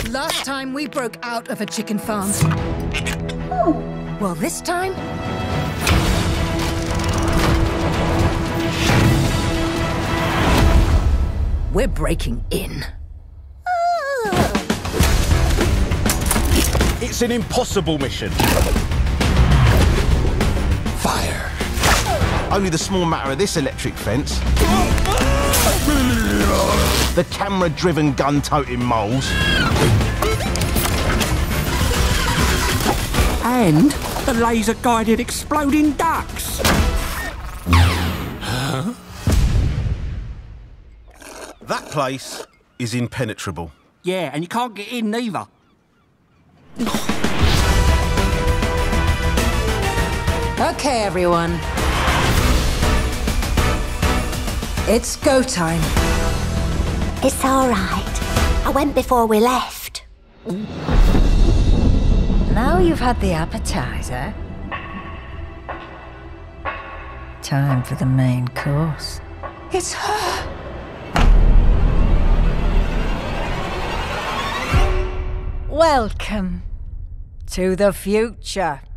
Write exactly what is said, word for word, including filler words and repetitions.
Last time we broke out of a chicken farm. Well, this time... we're breaking in. It's an impossible mission. Fire. Only the small matter of this electric fence. The camera-driven gun-toting moles. And the laser-guided exploding ducks. Huh? That place is impenetrable. Yeah, and you can't get in neither. Okay, everyone. It's go time. It's all right. I went before we left. Now you've had the appetizer. Time for the main course. It's her! Welcome to the future.